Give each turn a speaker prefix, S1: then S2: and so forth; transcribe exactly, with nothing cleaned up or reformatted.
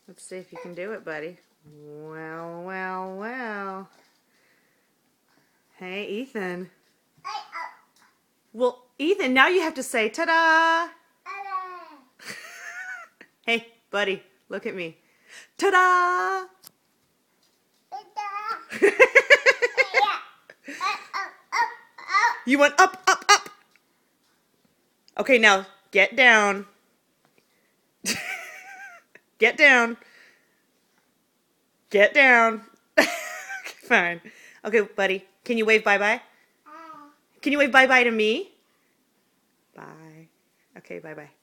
S1: Let's see if you can do it, buddy. Well, well, well. Hey, Ethan. Well, Ethan, now you have to say ta-da. Hey, buddy, look at me. Ta-da! You went up, up, up. Okay, now get down. Get down. Get down. Okay, fine. Okay, buddy, can you wave bye-bye? Can you wave bye-bye to me? Bye. Okay, bye-bye.